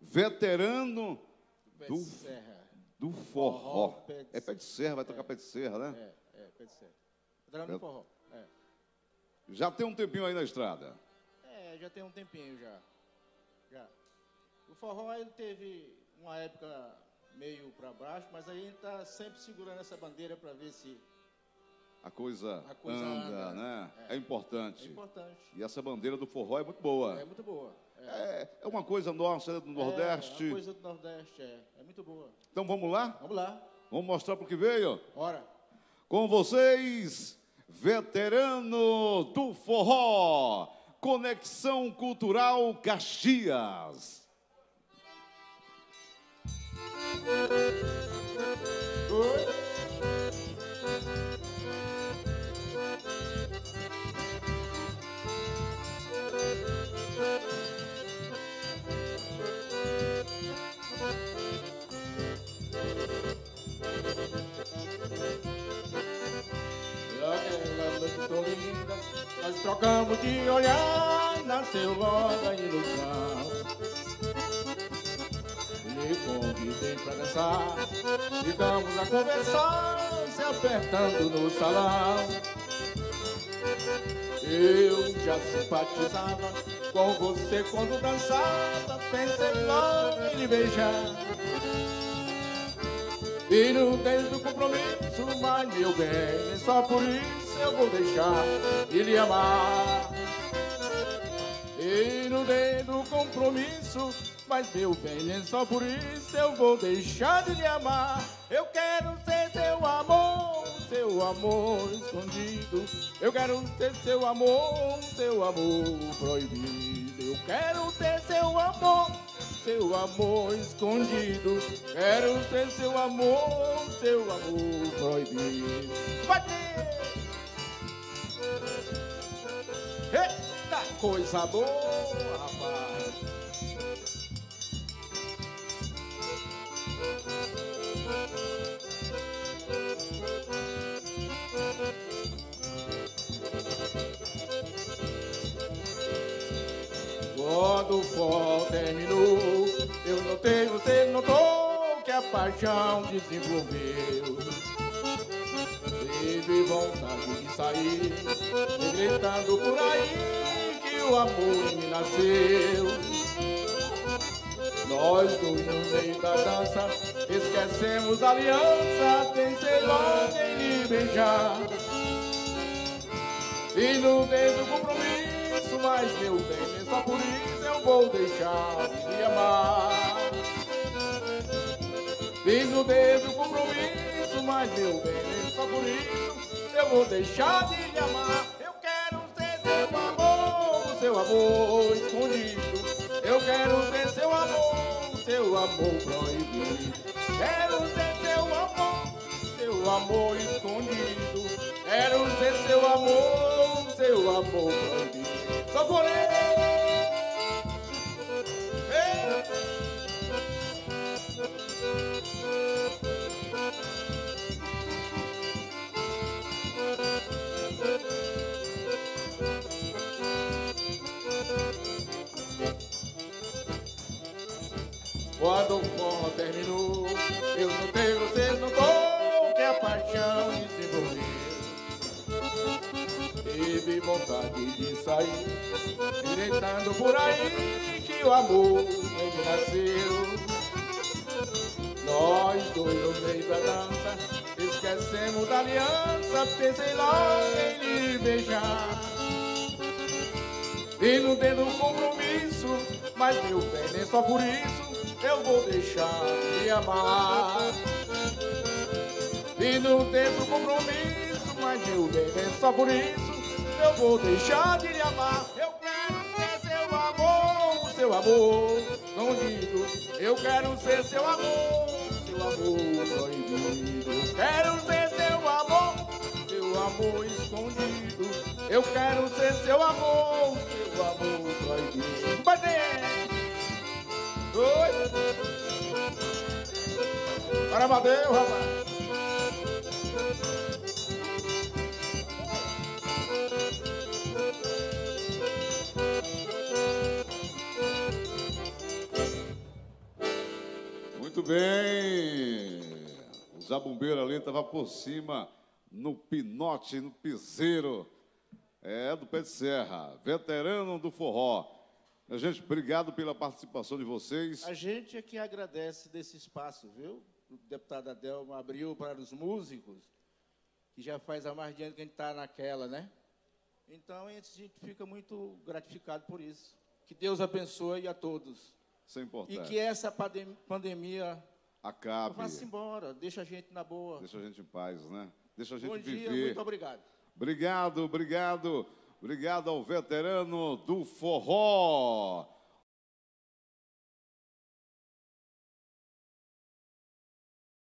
veterano Pé de serra. do forró. Pé de É pé de serra, vai tocar pé de serra, né? Pé de serra. Veterano do forró. Já tem um tempinho aí na estrada. Já tem um tempinho já. O forró, ele teve uma época meio para baixo, mas aí a gente está sempre segurando essa bandeira para ver se A coisa anda, né? É importante. É importante. E essa bandeira do forró é muito boa. É muito boa. É uma coisa nossa do Nordeste. É uma coisa do Nordeste, é muito boa. Então vamos lá? Vamos lá. Vamos mostrar para o que veio? Bora. Com vocês, veterano do forró, Conexão Cultural Caxias. Oi. Aquela noite tão linda, nós trocamos de olhar, nasceu logo a ilusão. Me convidei pra dançar, ficamos a conversar, se apertando no salão. Eu já simpatizava com você quando dançava, pensei logo em lhe beijar. E no dedo do compromisso, mas meu bem, só por isso eu vou deixar de lhe amar. E no dedo do compromisso, mas meu bem, nem só por isso eu vou deixar de lhe amar. Eu quero ser seu amor escondido. Eu quero ter seu amor proibido. Eu quero ter seu amor escondido. Quero ter seu amor proibido. Vai ter! Eita, coisa boa, rapaz! Quando o forró terminou, eu notei, você notou que a paixão desenvolveu. Tive vontade de sair, gritando por aí que o amor me nasceu. Nós dois no meio da dança, esquecemos da aliança, pensei logo em lhe beijar. E no dedo do compromisso, mas meu bem, só por isso eu vou deixar de lhe amar. E no dedo do compromisso, mas meu bem, só por isso eu vou deixar de lhe amar. Eu quero ser seu amor escondido. Eu quero ser seu amor proibido. Quero ser seu amor escondido. Quero ser seu amor proibido. Só por ele. Quando o forró terminou, eu notei, você notou que a paixão desenvolveu. Tive vontade de sair, gritando por aí que o amor me nasceu. Nós dois no meio da dança, esquecemos da aliança, pensei logo em lhe beijar. E no dedo um compromisso, mas meu bem, nem só por isso eu vou deixar de amar. E no dedo um compromisso, mas meu bem, nem só por isso eu vou deixar de lhe amar. Eu quero ser seu amor escondido. Eu quero ser seu amor proibido. Eu quero ser seu amor escondido. Eu quero ser seu amor proibido. Vai ter! Oi! Parabéns, rapaz! Muito bem. O zabumbeiro ali estava por cima, no pinote, no piseiro. É, do Pé de Serra, veterano do forró. Gente, obrigado pela participação de vocês. A gente é que agradece desse espaço, viu? O deputado Adelmo abriu para os músicos, que já faz há mais de ano que a gente está naquela, né? Então, a gente fica muito gratificado por isso. Que Deus abençoe a todos. Isso é importante. E que essa pandemia acabe. Vá-se embora, deixa a gente na boa. Deixa a gente em paz, né? Deixa a gente Bom viver. dia, muito obrigado. Obrigado, obrigado. Obrigado ao veterano do forró.